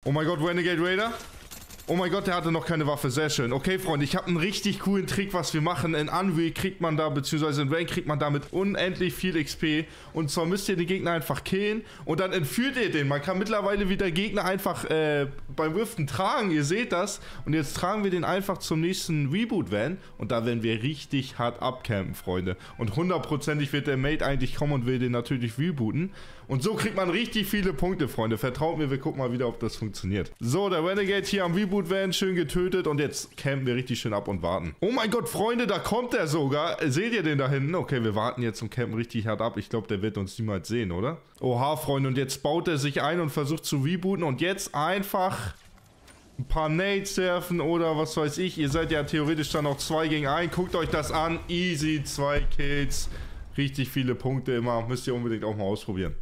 Oh mein Gott, Renegade Raider. Oh mein Gott, der hatte noch keine Waffe. Sehr schön. Okay, Freunde, ich habe einen richtig coolen Trick, was wir machen. In Unreal kriegt man da, beziehungsweise in Rain kriegt man damit unendlich viel XP. Und zwar müsst ihr den Gegner einfach killen und dann entführt ihr den. Man kann mittlerweile wieder Gegner einfach beim Riften tragen. Ihr seht das. Und jetzt tragen wir den einfach zum nächsten Reboot-Van. Und da werden wir richtig hart abcampen, Freunde. Und hundertprozentig wird der Mate eigentlich kommen und will den natürlich rebooten. Und so kriegt man richtig viele Punkte, Freunde. Vertraut mir, wir gucken mal wieder, ob das funktioniert. So, der Renegade hier am Reboot werden schön getötet und jetzt campen wir richtig schön ab und warten. Oh mein Gott, Freunde, da kommt er sogar. Seht ihr den da hinten? Okay, wir warten jetzt und campen richtig hart ab. Ich glaube, der wird uns niemals sehen, oder? Oha, Freunde, und jetzt baut er sich ein und versucht zu rebooten und jetzt einfach ein paar Nades werfen oder was weiß ich. Ihr seid ja theoretisch dann noch 2 gegen 1. Guckt euch das an. Easy, 2 Kills. Richtig viele Punkte immer. Müsst ihr unbedingt auch mal ausprobieren.